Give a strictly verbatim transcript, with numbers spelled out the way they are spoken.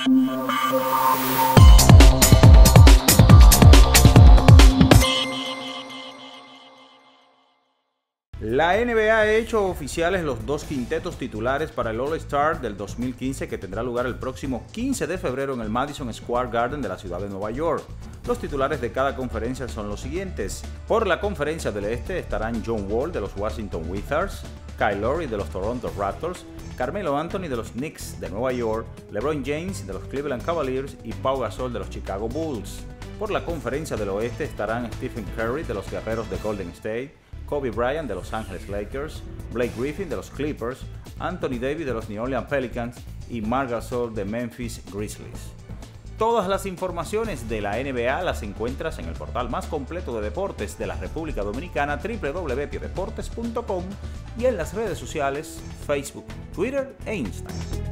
La N B A ha hecho oficiales los dos quintetos titulares para el All-Star del dos mil quince que tendrá lugar el próximo quince de febrero en el Madison Square Garden de la ciudad de Nueva York. Los titulares de cada conferencia son los siguientes. Por la conferencia del Este estarán John Wall de los Washington Wizards, Kyle Lowry de los Toronto Raptors, Carmelo Anthony de los Knicks de Nueva York, LeBron James de los Cleveland Cavaliers y Pau Gasol de los Chicago Bulls. Por la conferencia del Oeste estarán Stephen Curry de los Guerreros de Golden State, Kobe Bryant de Los Angeles Lakers, Blake Griffin de los Clippers, Anthony Davis de los New Orleans Pelicans y Marc Gasol de Memphis Grizzlies. Todas las informaciones de la N B A las encuentras en el portal más completo de deportes de la República Dominicana, doble u doble u doble u punto pie deportes punto com, y en las redes sociales Facebook, Twitter e Instagram.